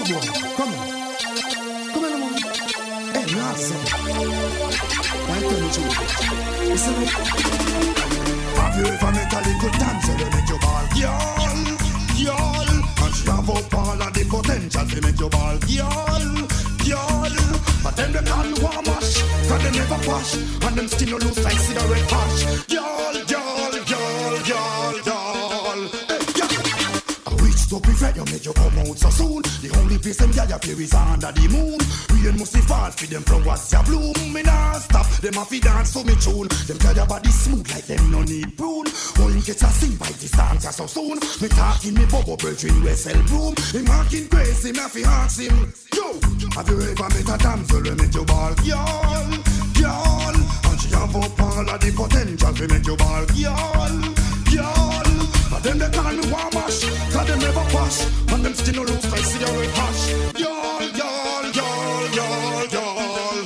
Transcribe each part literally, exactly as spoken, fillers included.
boy, come on. Come on, man. Hey, you have some. Why tell me you? Listen up. Have you ever met a little dancer to make your ball? Y'all, y'all. And she have up all of the potential to make your ball. Y'all, y'all. But them they can't warm mash, cause they never wash. And them skin no loose like cigarette ash. Y'all, y'all, y'all, y'all, y'all. Hey, y'all. So prefer you make you come out so soon. The only place them yeah play is under the moon. Rain must fall for them flowers ya bloom. Me nah stop, them a fi dance to me tune. Them tell your body smooth like them no need prune. Only get a sing by this dance ya so soon. Me talking me bubble brethren we sell broom. Him marking crazy, me a fi ask him. Yo, have you ever met a damsel who make you ball? Y'all, y'all. And she have up all of the potential to make you ball. Y'all, y'all. But them they call me warm mash, cause them never wash. And them skin no looks like cigarette hash. Y'all, y'all, y'all, y'all, y'all.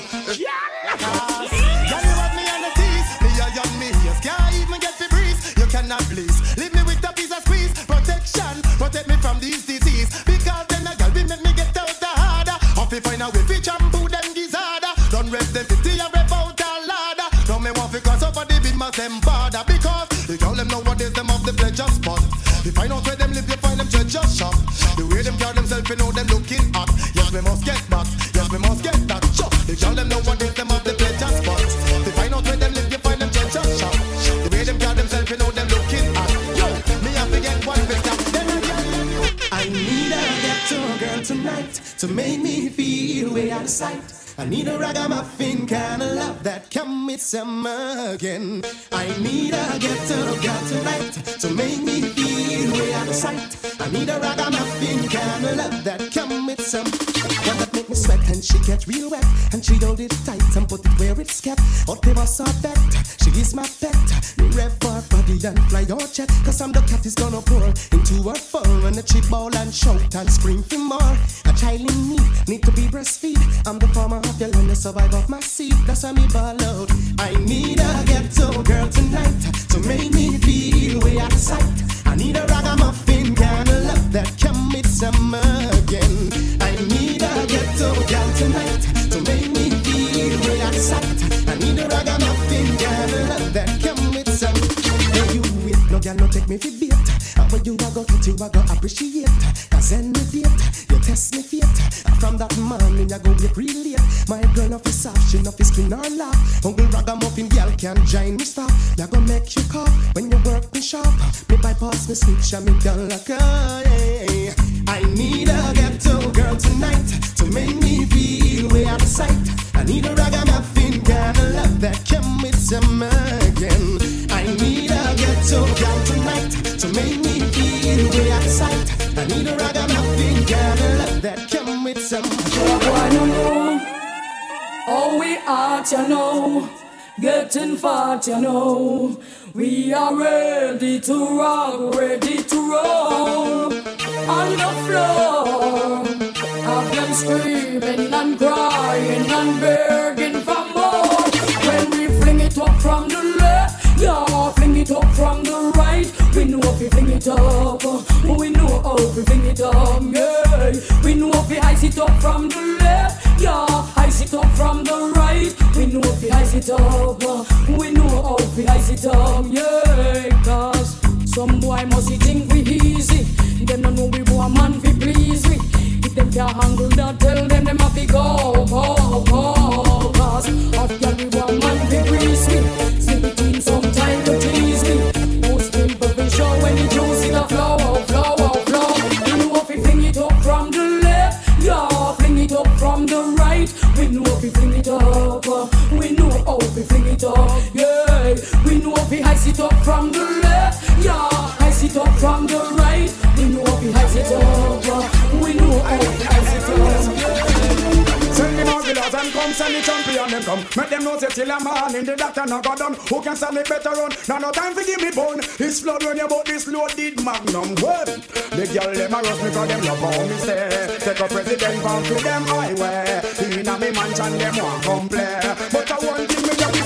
Y'all you have me on the teeth. Me a young me ears can't even get the breeze. You cannot please leave me with a piece of squeeze. Protection, protect me from these disease. Because then a girl will make me get out the harder. Off if find a way fi shampoo them gizzarda. Don't rep them fifty and rep out a ladder. Don't me want fi cross over the big mouth them border. Because the girl them nowadays them of the pleasure spot. If I know where them live, you find them treasure shop. The way them carry themselves, you know them looking hot. Yes, we must get that. Yes, we must get that. Sure. The girl them nowadays them of the pleasure spot. If I know where them live, you find them treasure shop. The way them carry themselves, you know them looking hot. Yo, me have to get one bit up. Then again, I need a ghetto girl tonight to make me feel way out of sight. I need a ragamuffin kind of love that come with some again. I need a ghetto girl tonight to make me feel way out of sight. I need a ragamuffin kind of love that come with some. One that make me sweat and she get real wet. And she hold it tight and put it where it's kept. But they must have bet, she is my pet. Me rev for her body and fly your jet. Cause I'm the cat is gonna pour into her fur. And the cheap ball and shout and scream for more. A child in need, need to be breastfeed. I'm the farmer. You learn to survive off my seat, that's why me ball out. I need a ghetto girl tonight to make me feel way out of sight. I need a ragamuffin kind of love that come with some again. I need a ghetto girl tonight to make me feel way out of sight. I need a ragamuffin kind of love that come with some. Hey, you with no girl, no take me for bait. And when you a go get you a go appreciate. Cause any date, you test me fate. From that morning you go get real late. My girl no fi soft, she no fi skin or laugh. Uncle ragamuffin girl can't join me stop. You go make you cough when you work me sharp. Me bypass me switch and me girl like a yeah. I need a ghetto girl tonight to make me feel way out of sight. I need a ragamuffin kind of love that come with some again. I need a ghetto girl tonight to make me feel way out of sight. I need a ragamuffin kind of love that come with some. I don't know. Oh, we are, you know, getting fat, you know. We are ready to rock, ready to roll on the floor. Have them screaming and crying and begging for more. When we fling it up from the left, yeah, fling it up from the right. We know if we fling it up, we know how we fling it up, yeah. We know if we ice it up from the left, yeah, ice it up from the right. We know if we ice it up, we know how we ice it up, yeah. Cause some boy must think we easy. Them don't know we want man fi please we. If them can't handle that, tell them them have to go, go, go. Cause hot girl we want man fi grease we. Slip between some time to tease me. Most people fi show when the juice in the flow, flow, flow. We know if we fling it up from the left, yeah, fling it up from the right. We know if we fling it up, we know how we fling it up, yeah. We know if we ice it up from the left, yeah, ice it up from the right. We know if we ice it up, we know how we ice it up, yeah. Send the Marvelous and come send the champion them come. Make them know say till a man in the doctor no go done. Who can stand me better run? Now no time for give me bone. It's flood when you bought this loaded magnum. Well, the girl them a rush me cause them love how me say. Take a president bound to them highway. In a me mansion them want come play. But I want thing me just say.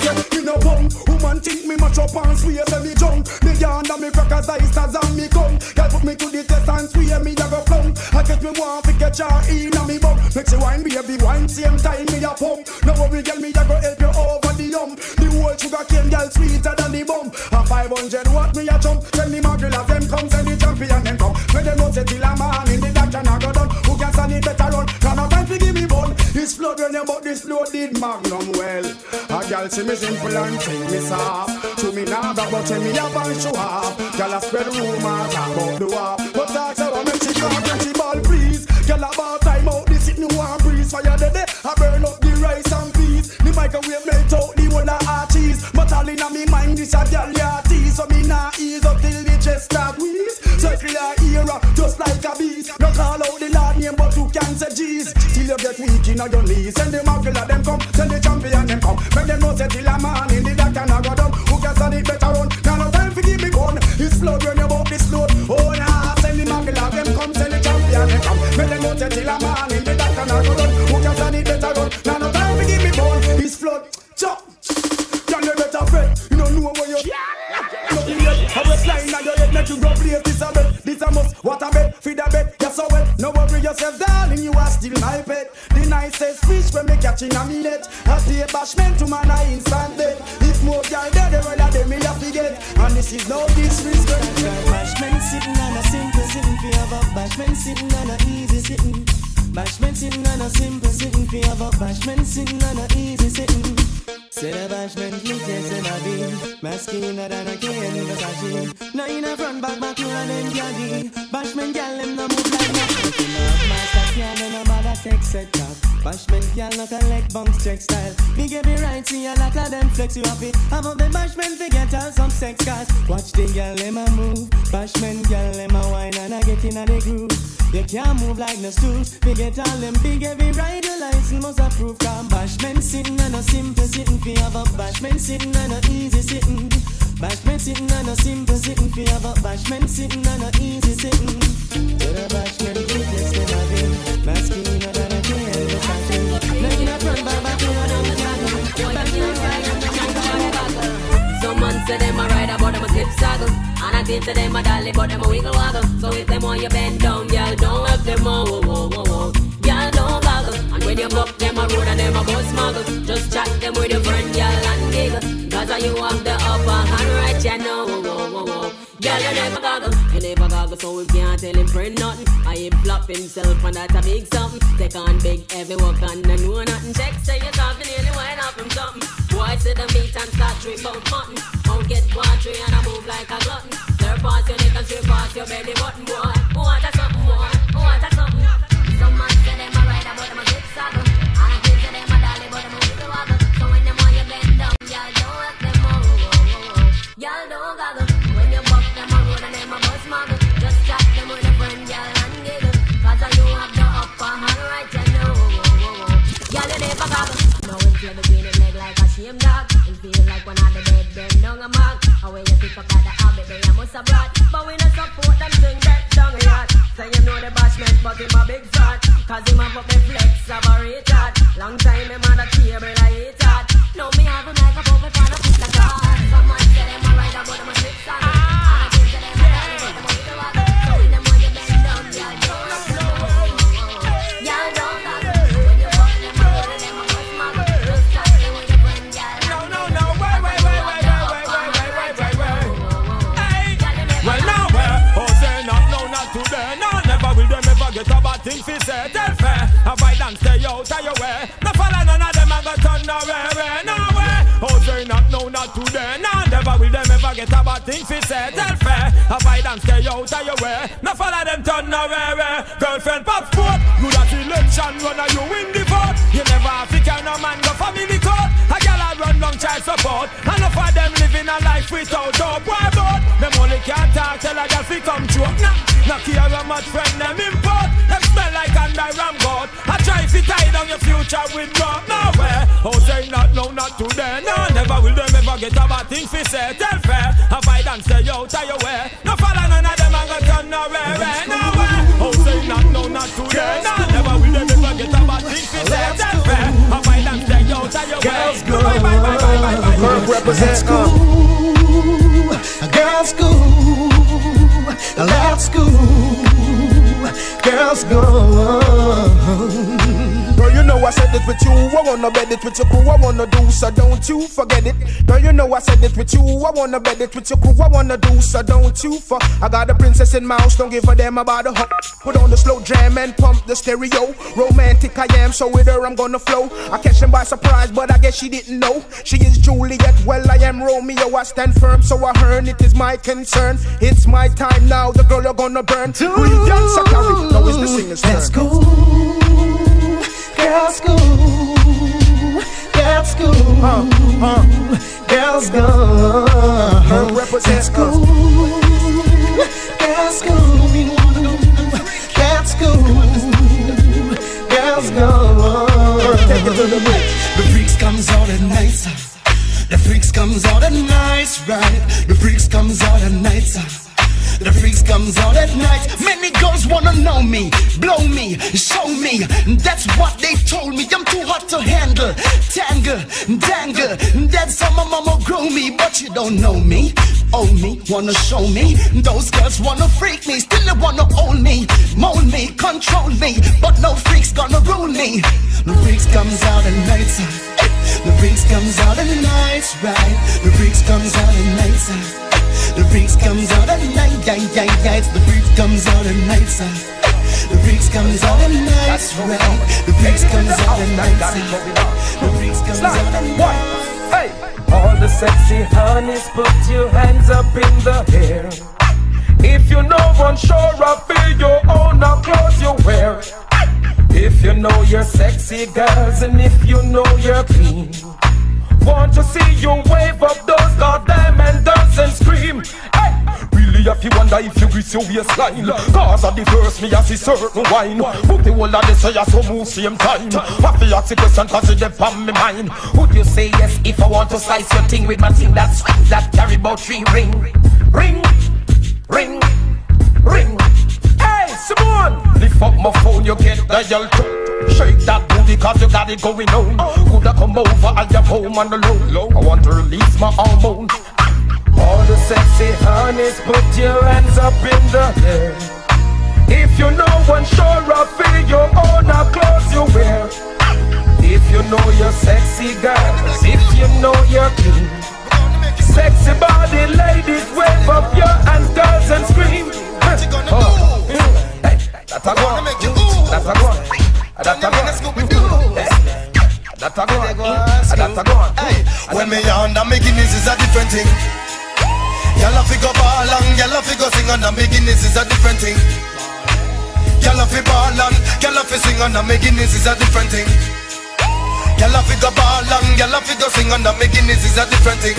no bum. Woman think me match up and swear say me junk. Me yonder me crackers ice as and me come. Girl put me to the test and swear me a go plumb. I guess me want to get your in a me bum. Make she wine baby wine same time me a pump. No worry girl me a go help you over the hump. The whole sugar cane girl sweeter than the bum. A five hundred watt me a jump. Tell me my girl as them come send the champion them come. When them know say till a man in the doctor na go done. Who can stand it better run? Can no time to give me bun. This flood when you but this loaded magnum well. A girl see me simple and think me soft. To me now but when me have and show off. Girl a spread rumors about the war. But that's how I make she talk when she ball please. Girl about time out this it no one breeze. Fire the day I burn up the rice and peas. The microwave melt out the whole of our cheese. But all in a me mind this a girl ya tease. So me nah ease up till the chest start wheeze. Circular era just like a beast. No call out the Lord name but you can't say G's. Till you get weak in your knees. Send the muggle of them come. Send the champion them come. Make them know say till a man in the doctor na go down. Who can stand it better run? Now no time for give me gun. It's flood when you bump this load. Oh nah, send the muggle of them come. Send the champion them come. Make them know say till a man in the doctor na go down. Who can stand it better run? Now no time for give me gun. It's flood. Chop. Can you better fret? You don't know where you. Nothing yet. I was flying on your head. Make you go place this a bet. This a must. What a bet? Feed a bet. You're so wet. No worry yourself, darling. You are still my pet. The nicest fish when me catching a minute. I see a bashment to man I instant dead. If more girl dead, the rather them me have to get. And this is no disrespect. Bashment sitting on a simple sitting for have a bashment sitting on a easy sitting. Bashment sitting on a simple sitting for have a bashment sitting on a easy sitting. Say the bashment look yes and I be masculine than a cane Versace. Now in a front back back you and then yagi. Bashment girl them no move like nothing. Enough master can and no bother take set top. Bashment girl no collect bunks check style. Me give me right see a lot of them flex you happy. I'm of the bashment to get all some sex cars. Watch the girl them a move. Bashment girl them a wine and I get in a the groove. You can't move like no stools. We get all them big every ride your license must approve. Cause bashment sitting and a simple sitting. Fi have a bashment sitting and a easy sitting. Bashment sitting and a simple sitting. Fi have a bashment sitting and a easy sitting. To the bashment yes they have been masculine than a cane Versace. Now in a front back back you and I'm Someone say them a ride about them a slip saddle. And I think to them a dolly but them a wiggle waggle. So if them want you bend down, y'all don't have them all. Whoa, whoa, whoa, whoa. Y'all don't goggle. And when you buck them a road and them a bus smuggle, just chat them with your friend, y'all and giggle. Cause you have the upper hand right, you know. Whoa, whoa, whoa, whoa. Y'all you never goggle. You never goggle so we can't tell him friend nothing. I him flop himself and that's a big something. Take on big heavy work and I know nothing. Check say you're talking nearly wine off from something. Boy sit the meat and start trip out mutton. Don't get watery and I move like a glutton. Slurp past your neck and straight past your belly button, boy. Who want a something, boy? Who want a something? Some man say them a ride but them a zip saddle. And I think say them a dolly but them a wiggle waggle. So when them want you bend down, y'all don't have them all. Y'all don't goggle. When you buck them a road and them a bus muggle, just chat them with a friend, y'all and giggle. Cause you have the upper hand right, you know. Y'all you never goggle. Now him play between him leg like a shame dog. Him feel like one of the dead, them down a mark. And when you pick up at the habit, they a must have brought. But we not support them thing that down the yard. Say you know the bashment, but him a big fat. Cause him have up the flex of a retard. Long time him on the table I hate that. Now me have him like a puppet on a piece of card. Someone say them a ride about them a slip saddle. And I think say them a dolly but them a wiggle waggle. So when them want you bend down, y'all don't have to know. Y'all don't goggle. When you buck them a road and them a bus muggle, just chat them with your friend, y'all. No, no, no, wait, wait, wait, wait, wait, wait, wait, wait, wait, wait. Hey, well now where? Oh say not, no, not today. No, never will them ever get a bad thing fi say. Tell fair, have I done stay out of your way. No follow none of them and go turn away, no way. Oh say not, no, not today. No, never will them ever get a bad thing fi say. Tell fair, have I done stay out of your way. No follow them turn away. Girlfriend pop sport, you that election runner you win the vote. You never have to carry no man go family court. A girl a run long child support. Enough of them living a life without hope. Why about them only can't talk tell a girl fi come choke. Nah, not care how much friend them import. Them smell like under ram god. I try to tie down your future with rope. Nowhere. Oh say not, no, not today. No, never will them ever get a bad thing fi say. Tell fair, have I done stay out of your way. No follow none of them and go turn nowhere, nowhere. Oh say not, no, not today. No, never will them ever get a bad thing fi say. Tell fair, have I done stay out of your way. Girls go, Kirk represent. Let's go, girls go, let's go, girls go. Girl, you know I said it with you, I wanna bet it with your crew, I wanna do, so don't you forget it. Girl, you know I said it with you, I wanna bet it with your crew, I wanna do, so don't you for. I got a princess in my house, don't give a damn about the hop. Put on the slow jam and pump the stereo. Romantic I am, so with her I'm gonna flow. I catch them by surprise, but I guess she didn't know. She is Juliet, well I am Romeo, I stand firm, so I heard it is my concern. It's my time now, the girl you're gonna burn. Brilliant Sakari, now is the singer's turn. Let's go, girls go, girls go, uh, uh. girls go, Her represent. Let's go, girls go, let's go, girls go. Take it to the bridge. The freaks comes out at night, sir. The freaks comes out at night, right? The freaks comes out at night, sir. The freaks comes out at night. Many girls wanna know me, blow me, show me. That's what they told me. I'm too hot to handle. Tangle, dangle. That's how my mama grow me. But you don't know me, own me, wanna show me. Those girls wanna freak me, still they wanna own me, mold me, control me. But no freaks gonna rule me. The freaks comes out at night, sir. The freaks comes out at night, right? The freaks comes out at night, sir. The freaks comes out at night, yeah, yeah, yeah. The freaks comes out at night, sir. The freaks comes out at night, right? The freaks comes out at night, sir. The freaks comes out at night. Hey, all the sexy honeys, put your hands up in the air. If you know one sure I feel your own, now clothes you wear. If you know you're sexy girls and if you know you're clean, want to see you wave up those goddamn and dance and scream. Hey, really if you wonder if you grease your waistline, cause of the verse me I see certain wine. Put the whole of this so you so move same time. What the ask the question cause it's deep on me mind. Would you say yes if I want to slice your thing with my thing that swing that carry about three ring? Ring, ring, ring. Hey, Simone, lift up my phone, you get dial too. Shake that booty cause you got it going on. Coulda come over and your home on the low. I want to release my hormone. All the sexy honeys, put your hands up in the air. If you know one sure I feel your own, now clothes you wear. If you know you're sexy girls, if you know you're clean, sexy body ladies, wave up your hands, girls, and scream. Oh. Hey, that's a one. That's a one. That's a one. That's a one. That's a one. When me under me Guinness is a different thing. Y'all have to go ball and y'all have to go sing under me Guinness is a different thing. Y'all have to ball and y'all have to sing under me Guinness is a different thing. Y'all have to go ball and y'all have to go sing under me Guinness is a different thing.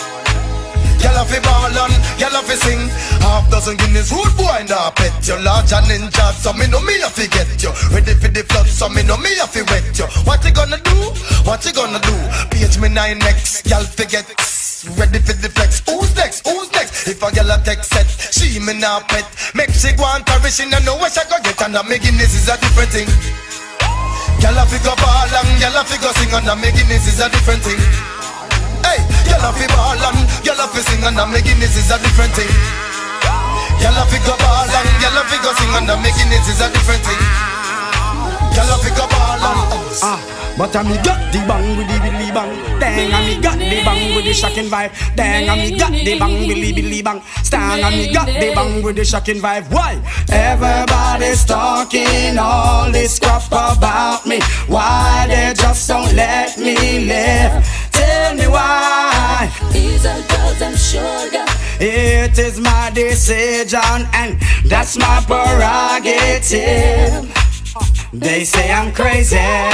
Y'all have to ball and y'all have to sing. Half dozen Guinness, rude boy now pet you. Large and ninja, so me know me have to get you. Ready for the flood, so me know me have to wet you. What you gonna do? What you gonna do? Page me nine next, y'all forget. Ready for the flex. Who's next? Who's next? If a girl a text set, she me now pet. Make she go and carry, she no know where she go get. And a me Guinness is a different thing. Y'all have to go ball and y'all have to go sing. And a me Guinness is a different thing. Hey, y'all have to ball and y'all have to sing. And a me Guinness is a different thing. Y'all have to go ball and y'all have to go sing. And a me Guinness is a different thing. Y'all have to go ball and ah. But I me got the bang with the billy bang. Dang, I me got the bang with the shocking vibe. Dang, I me got the bang billy billy bang. Stang, I me got the bang with the shocking vibe. Why? Everybody's talking all this crap about me. Why they just don't let me live? Tell me why. These are girls and sugar. It is my decision and that's my prerogative. They say I'm crazy,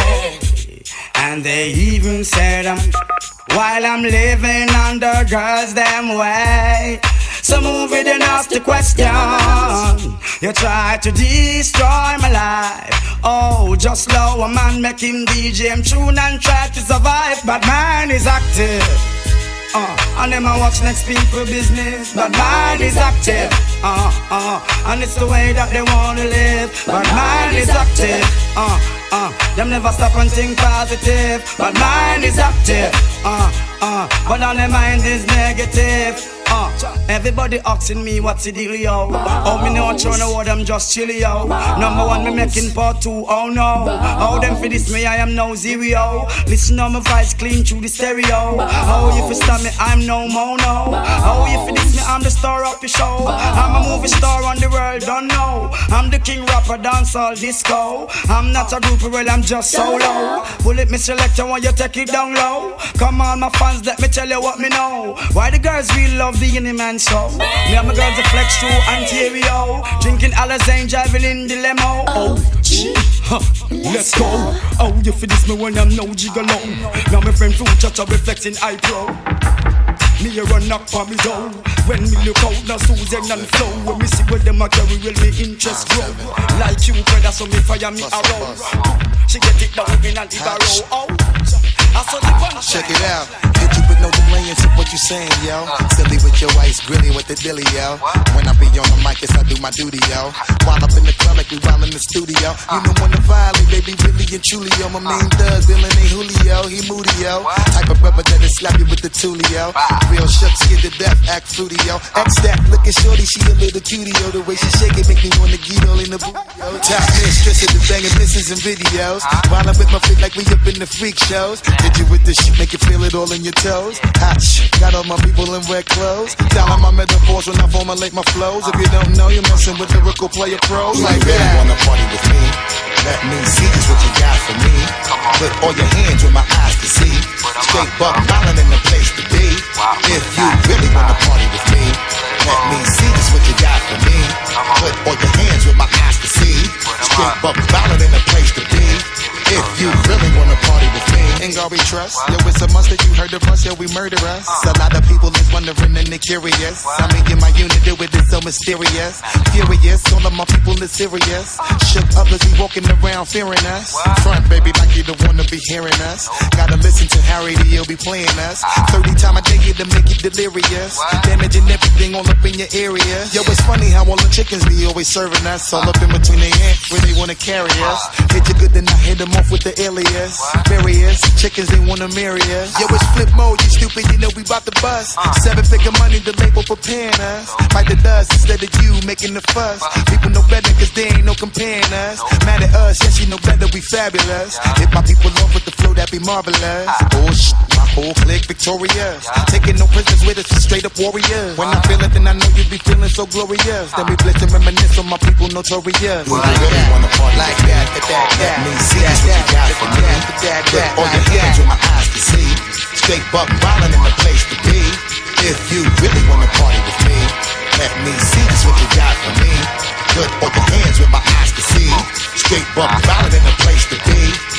and they even said I'm while I'm living under girls them way. So move it and ask the question. You try to destroy my life. Oh, just slow a man, make him D J him tune and try to survive. But mine is active. Uh, and them I watch next people business, but mine is active. Uh, uh, and it's the way that they wanna live, but mine is active. Uh, uh, them never stop and think positive, but mine is active. Uh, Uh, but all their mind is negative. Uh, everybody asking me what's the deal, yo. Oh, me not trying to word, I'm just chill, yo. Number one, me making part two, oh no. Oh, them for this, me, I am no zero, yo. Listen on my voice clean through the stereo. Oh, if you stop me, I'm no mono. Oh, if you this me, I'm the star of the show. I'm a movie star on the world, don't know. I'm the king rapper, dancehall, disco. I'm not a group, well, I'm just solo. Bullet me selector when you take it down low. Come on, my fans, let me tell you what me know. Why the girls really love the Any Man show. Me and my girls a flex through Ontario, drinking Alizane, driving in the limo. Oh, gee, huh, let's go. Oh, you for this me when I'm no gigolo. Now my friend Fruit Chacha reflecting I pro. Me a run knock for me down. When me look out, now Susan and Flow. When me see where them a carry, will me interest grow. Like you, brother, so me fire me around. She get it down in an Ibaro. Oh, I saw the punch. Check it out. Hit you with no delay into what you saying, yo. Silly with your ice, grilly with the dilly, yo. When I be on the mic, yes, I do my duty, yo. While up in the club, like we while in the studio. You know when to violate, baby, really and truly, yo. My main thug, Dylan ain't Julio, he moody, yo. Type of rubber that'll slap you with the tulio. Real shook, scared to death, act fruity, yo. X-Stack, looking shorty, she a little cutie, yo. The way she shake it, make me wanna get all in the booty, yo. Top mistress of the banging misses and videos. While I'm with my feet like we up in the freak shows. Hit you with the shit, make you feel it all in your toes. Hot shit, got all my people in red clothes. Telling my metaphors when I formulate my flows. If you don't know, you're messing with lyrical player pros. Like that. You wanna party with me? Let me see just what you got for me. Put all your hands with my eyes to see. Straight buck violent in the place to be. If you really wanna party with me, let me see just what you got for me. Put all your hands with my eyes to see. Straight buck violent in the place to be. If you really wanna party with me, ain't gonna be trust. Yo, it's a must that you heard of us, yeah, we murder us. A lot of people is wondering and they curious. I mean, in my unit, do it is so mysterious. Furious, all of my people is serious. Shook others, be walking around fearing us. Front, baby, like you don't wanna be hearing us. Gotta listen to Harry, he'll be playing us. thirty times a day to make you delirious. Damaging everything all up in your area. Yo, it's funny how all the chickens be always serving us. All up in between their hands where they wanna carry us. Hit you good, then I hit them off with the alias. Various chickens, they wanna marry us. Yo, it's flip mode, you stupid, you know we bout to bust. Seven figure money, the label preparing us. Fight the dust instead of you making the fuss. People know better cause they ain't no comparing us. Mad at us, yes, you know better, we fabulous. Hit my people off with the flow, that be marvelous. Oh shit, my whole clique victorious. Taking no prisoners with us, straight up warriors. When I feel it, then I know you be feeling so glorious. Then we blitz and reminisce on my people notorious. Well, I really wanna party like that, that, that, that. Let me see just what you got for me. Put all your hands with my eyes to see. Straight buck violent in the place to be. If you really wanna party with me, let me see just what you got for me. Put all your hands with my eyes to see. Straight buck violent in the place to be.